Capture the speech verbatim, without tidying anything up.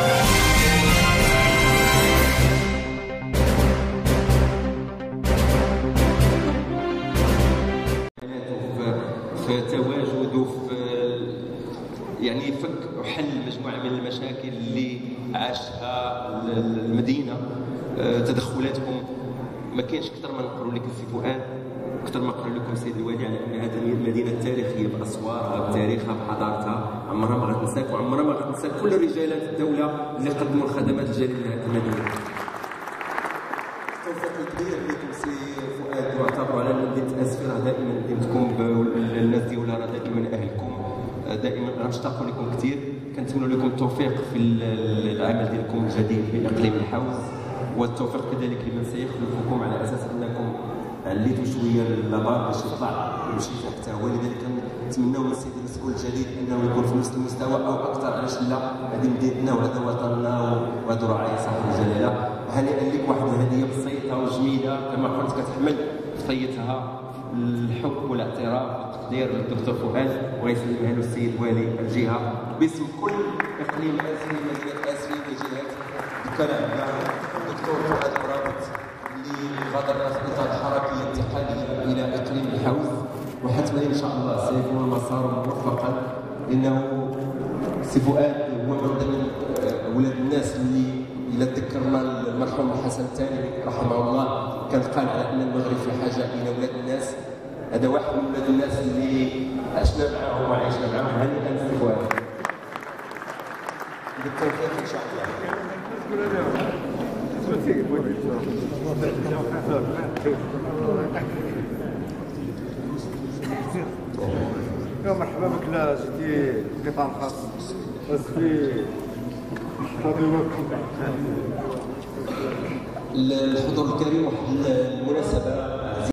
في تواجد وفي يعني فك وحل مجموعه من المشاكل اللي عاشها المدينه. تدخلاتكم ما كاينش اكثر ما نقولوا لك السي فؤاد، اكثر ما قالوا لكم سيد الوالي على ان هذه هي المدينه التاريخيه باسوارها بتاريخها بحضارتها، عمرها ما غتنساك وعمرها ما غتنسى كل رجالات الدوله اللي قدموا الخدمات الجليله لهذه المدينه. التوفيق الكبير لكم سي فؤاد، واعتبروا على ان مدينه اسفير دائما مدينتكم، الناس ديالها راه دائما اهلكم، دائما غنشتاقوا لكم كثير. كنتمنوا لكم التوفيق في العمل ديالكم الجديد في اقليم الحوز، والتوفيق كذلك لمن سيخلفكم على اساس انكم عليتوا شويه اللابار باش يطلع ويمشي حتى هو. لذلك كنتمناو من السيد المسؤول الجديد انه يكون في نفس المستوى او اكثر. علاش لا؟ هذه مدينتنا وهذا وطننا وهذو رعايا صاحب الجلاله. هنيئا لك، واحد الهديه بسيطه وجميله كما قلت كتحمل في طيتها الحب والاعتراف والتقدير للدكتور فؤاد، ويسلمها له السيد والي الجهه باسم كل اقليم اسفي مدينه اسفي وجهات الكلام. الدكتور فؤاد مرابط اللي غادرنا في اطار حركه انتقاليه الى اقليم الحوز، وحتما ان شاء الله سيكون المسار موفقا، لانه سي فؤاد هو من ضمن اولاد الناس اللي الى تذكرنا المرحوم الحسن الثاني رحمه الله كان قال على ان المغرب في حاجه الى اولاد الناس. هذا واحد من اولاد الناس اللي عشنا معاهم وعيشنا معاهم. هنيئا سي فؤاد، بالتوفيق ان شاء الله. يا مرحبا بك. لا جيتي قطار خاص في الحضور الكريم، واحد المناسبه